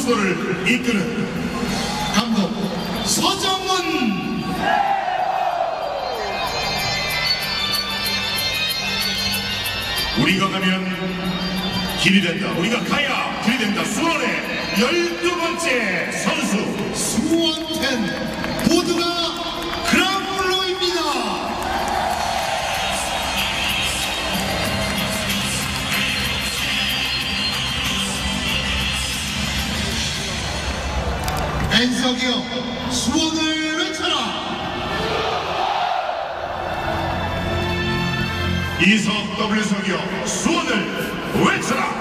투수를 이끄는 감독 서정훈. 우리가 가면 길이 된다, 우리가 가야 길이 된다. 수원의 12번째 선수 수원텐 모두가 그랑블루입니다. 엔석이여 수원을 외쳐라. 이석 W석이여 수원을 외쳐라.